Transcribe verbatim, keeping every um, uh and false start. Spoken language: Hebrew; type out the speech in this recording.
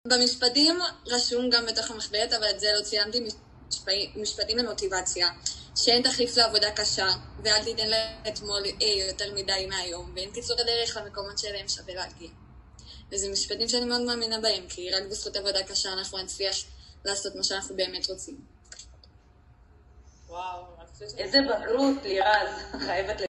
במשפטים רשום גם בתוך המחברת, אבל את זה לא ציינתי, משפטים למוטיבציה, שאין תחליף לעבודה קשה, ואל תיתן לאתמול יותר מדי מהיום, ואין קיצור הדרך למקומות שאליהם שווה להגיע. וזה משפטים שאני מאוד מאמינה בהם, כי רק בזכות עבודה קשה אנחנו נצליח לעשות מה שאנחנו באמת רוצים. וואו, איזה בגרות לירז, חייבת